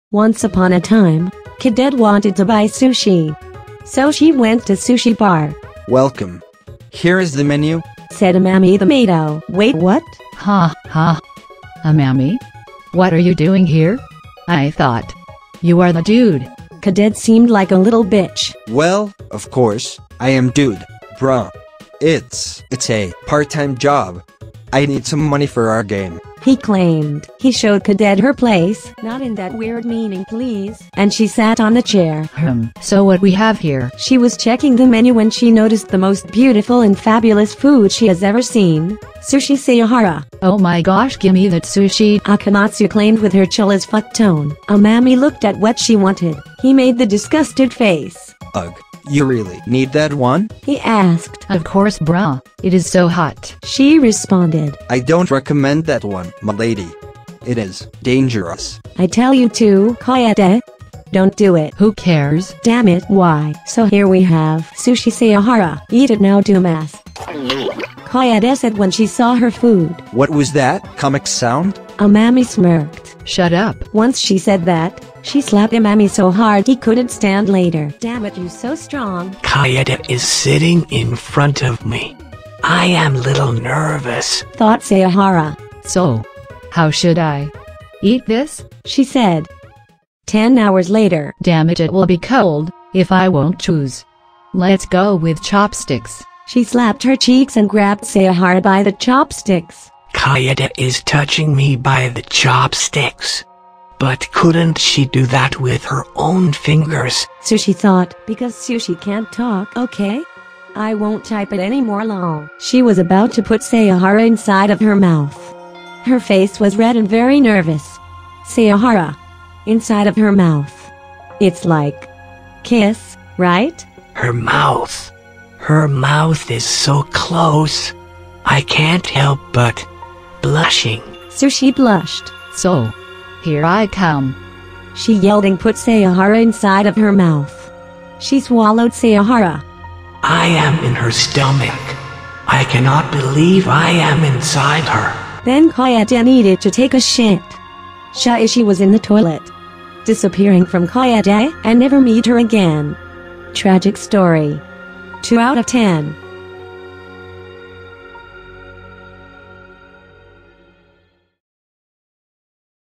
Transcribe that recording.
Once upon a time, Cadet wanted to buy sushi. So she went to sushi bar. Welcome. Here is the menu, Said Amami the Mato. Wait, what? Ha ha. Amami? What are you doing here? I thought you are the dude. Cadet seemed like a little bitch. Well, of course, I am dude, bruh. It's a part-time job. I need some money for our game. He claimed. He showed Cadet her place. Not in that weird meaning, please. And she sat on the chair. So what we have here? She was checking the menu when she noticed the most beautiful and fabulous food she has ever seen. Sushi Sayahara. Oh my gosh, gimme that sushi. Akamatsu claimed with her chill as fuck tone. Amami looked at what she wanted. He made the disgusted face. Ugh, you really need that one? He asked. Of course, bruh. It is so hot. She responded. I don't recommend that one, my lady. It is dangerous. I tell you to, Koyete. Don't do it. Who cares? Damn it, why? So here we have Sushi Sayahara. Eat it now, dumbass. Koyete said when she saw her food. What was that? Comic sound? Amami smirked. Shut up. Once she said that, she slapped Amami so hard he couldn't stand later. Damn it, you so strong. Kayeda is sitting in front of me. I am little nervous. Thought Sayahara. So, how should I eat this? She said. 10 hours later. Damn it, it will be cold if I won't choose. Let's go with chopsticks. She slapped her cheeks and grabbed Sayahara by the chopsticks. Kayeda is touching me by the chopsticks. But couldn't she do that with her own fingers? Sushi thought, because Sushi can't talk, okay? I won't type it anymore, lol. She was about to put Sayahara inside of her mouth. Her face was red and very nervous. Sayahara. Inside of her mouth. It's like kiss, right? Her mouth. Her mouth is so close. I can't help but blushing. Sushi blushed. So, here I come. She yelled and put Sayahara inside of her mouth. She swallowed Sayahara. I am in her stomach. I cannot believe I am inside her. Then Koyete needed to take a shit. Shaishi was in the toilet. Disappearing from Koyete and never meet her again. Tragic story. 2 out of 10.